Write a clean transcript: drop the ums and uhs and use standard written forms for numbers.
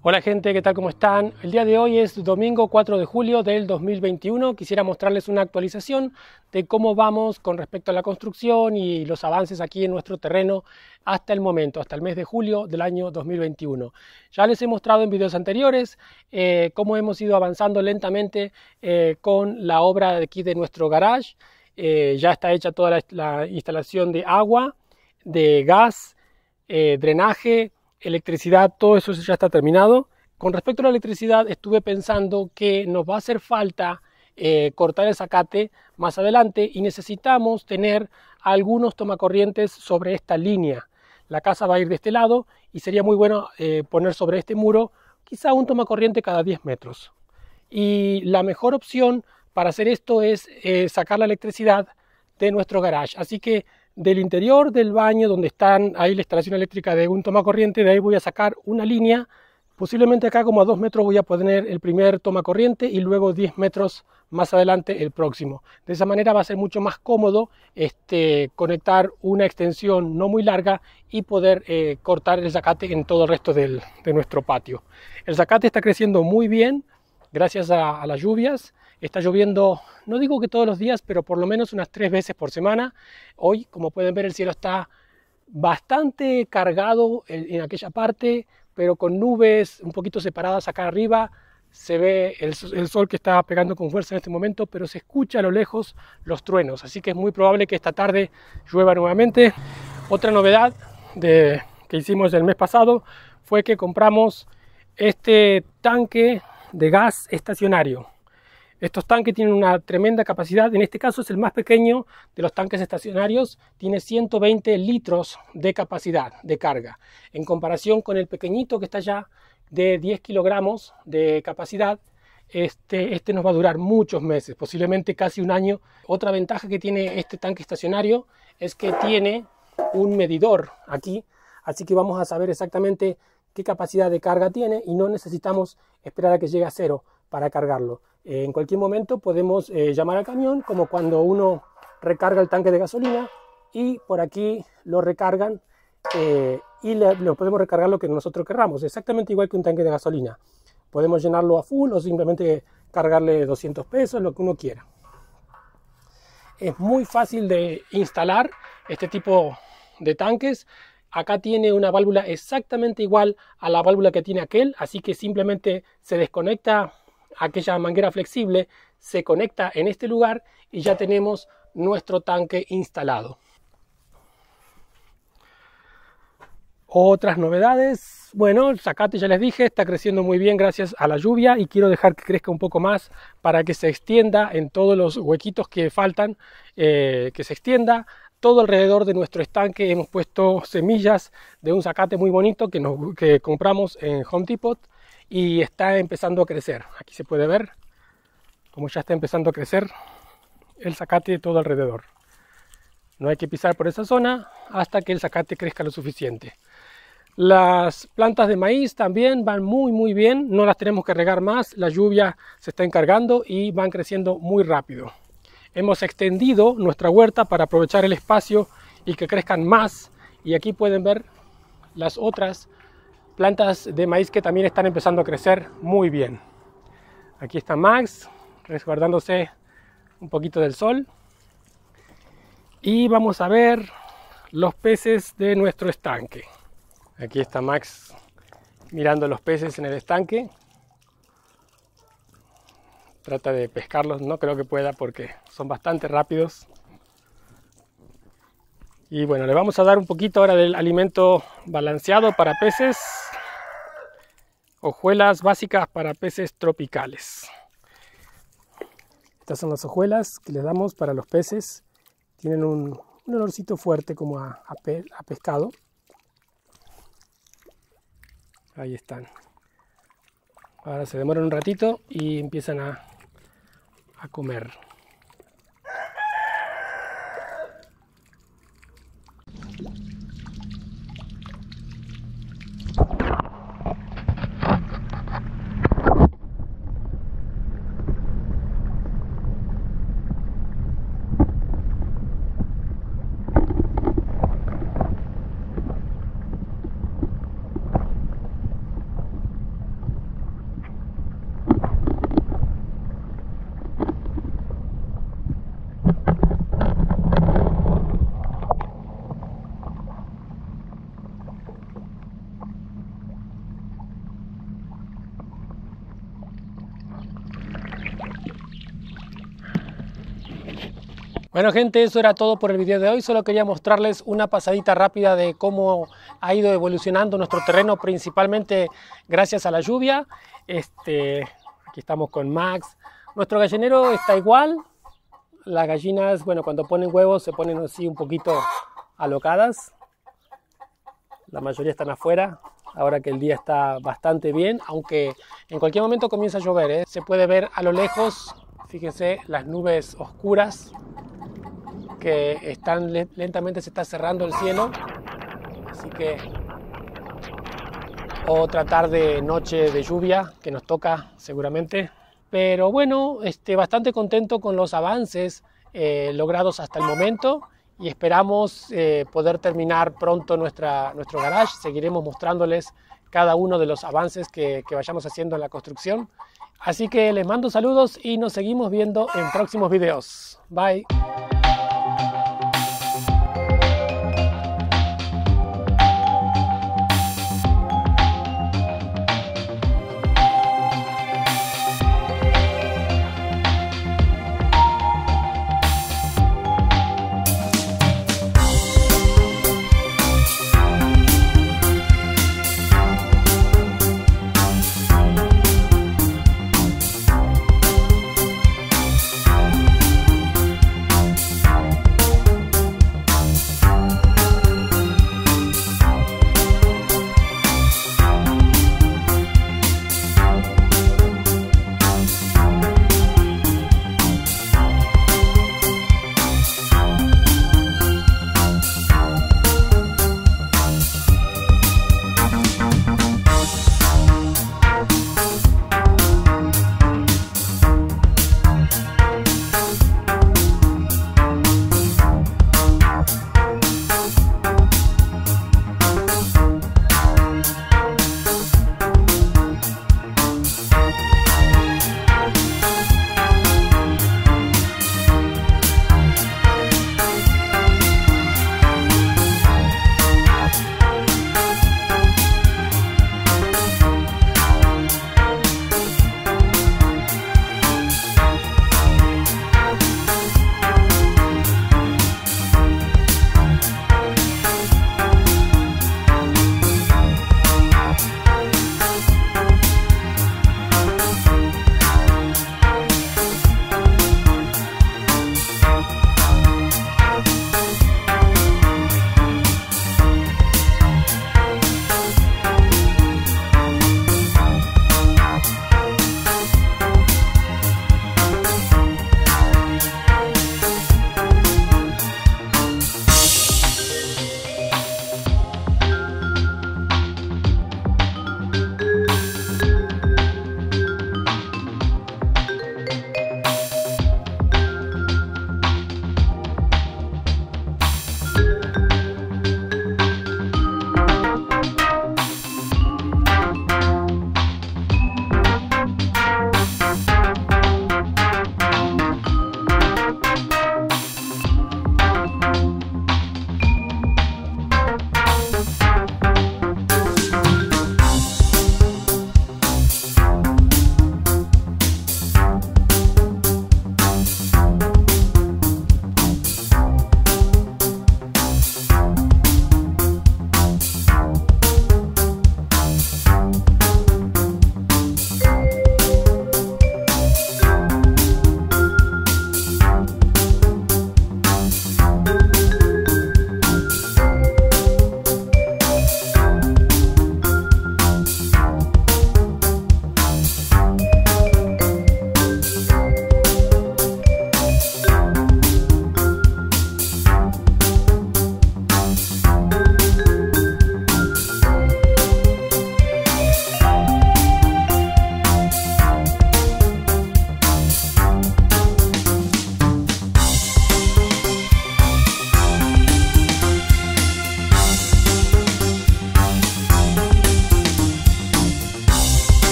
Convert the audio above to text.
Hola gente, ¿qué tal? ¿Cómo están? El día de hoy es domingo 4 de julio del 2021. Quisiera mostrarles una actualización de cómo vamos con respecto a la construcción y los avances aquí en nuestro terreno hasta el momento, hasta el mes de julio del año 2021. Ya les he mostrado en videos anteriores cómo hemos ido avanzando lentamente con la obra de aquí de nuestro garage. Ya está hecha toda la instalación de agua, de gas, drenaje, electricidad, todo eso ya está terminado. Con respecto a la electricidad, estuve pensando que nos va a hacer falta cortar el zacate más adelante y necesitamos tener algunos tomacorrientes sobre esta línea. La casa va a ir de este lado y sería muy bueno poner sobre este muro quizá un tomacorriente cada 10 metros. Y la mejor opción para hacer esto es sacar la electricidad de nuestro garage. Así que del interior del baño, donde están ahí la instalación eléctrica de un tomacorriente, de ahí voy a sacar una línea. Posiblemente acá como a 2 metros voy a poner el primer tomacorriente y luego 10 metros más adelante el próximo. De esa manera va a ser mucho más cómodo conectar una extensión no muy larga y poder cortar el zacate en todo el resto de nuestro patio. El zacate está creciendo muy bien gracias a las lluvias. Está lloviendo, no digo que todos los días, pero por lo menos unas 3 veces por semana. Hoy, como pueden ver, el cielo está bastante cargado en aquella parte, pero con nubes un poquito separadas acá arriba. Se ve el sol que está pegando con fuerza en este momento, pero se escucha a lo lejos los truenos. Así que es muy probable que esta tarde llueva nuevamente. Otra novedad que hicimos el mes pasado fue que compramos este tanque de gas estacionario. Estos tanques tienen una tremenda capacidad, en este caso es el más pequeño de los tanques estacionarios, tiene 120 litros de capacidad de carga, en comparación con el pequeñito que está allá de 10 kilogramos de capacidad. Este nos va a durar muchos meses, posiblemente casi un año. Otra ventaja que tiene este tanque estacionario es que tiene un medidor aquí, así que vamos a saber exactamente qué capacidad de carga tiene y no necesitamos esperar a que llegue a cero para cargarlo. En cualquier momento podemos llamar al camión, como cuando uno recarga el tanque de gasolina, y por aquí lo recargan y le podemos recargar lo que nosotros querramos, exactamente igual que un tanque de gasolina. Podemos llenarlo a full o simplemente cargarle 200 pesos, lo que uno quiera. Es muy fácil de instalar este tipo de tanques. Acá tiene una válvula exactamente igual a la válvula que tiene aquel, así que simplemente se desconecta aquella manguera flexible, se conecta en este lugar y ya tenemos nuestro tanque instalado. Otras novedades, bueno, el zacate ya les dije, está creciendo muy bien gracias a la lluvia y quiero dejar que crezca un poco más para que se extienda en todos los huequitos que faltan, que se extienda. Todo alrededor de nuestro estanque hemos puesto semillas de un zacate muy bonito que compramos en Home Depot y está empezando a crecer. Aquí se puede ver cómo ya está empezando a crecer el zacate todo alrededor. No hay que pisar por esa zona hasta que el zacate crezca lo suficiente. Las plantas de maíz también van muy bien, no las tenemos que regar más, la lluvia se está encargando y van creciendo muy rápido. Hemos extendido nuestra huerta para aprovechar el espacio y que crezcan más, y aquí pueden ver las otras plantas de maíz que también están empezando a crecer muy bien. Aquí está Max resguardándose un poquito del sol y vamos a ver los peces de nuestro estanque. Aquí está Max mirando los peces en el estanque. Trata de pescarlos, no creo que pueda porque son bastante rápidos. Y bueno, le vamos a dar un poquito ahora del alimento balanceado para peces. Hojuelas básicas para peces tropicales. Estas son las hojuelas que le damos para los peces. Tienen un olorcito fuerte como a pescado. Ahí están. Ahora se demoran un ratito y empiezan a comer. Bueno gente, eso era todo por el video de hoy. Solo quería mostrarles una pasadita rápida de cómo ha ido evolucionando nuestro terreno, principalmente gracias a la lluvia. Aquí estamos con Max. Nuestro gallinero está igual. Las gallinas, bueno, cuando ponen huevos se ponen así un poquito alocadas. La mayoría están afuera, ahora que el día está bastante bien, aunque en cualquier momento comienza a llover, ¿eh? Se puede ver a lo lejos, fíjense, las nubes oscuras que están lentamente, se está cerrando el cielo, así que otra tarde, noche de lluvia que nos toca seguramente. Pero bueno, bastante contento con los avances logrados hasta el momento y esperamos poder terminar pronto nuestro garage. Seguiremos mostrándoles cada uno de los avances que vayamos haciendo en la construcción. Así que les mando saludos y nos seguimos viendo en próximos videos. Bye.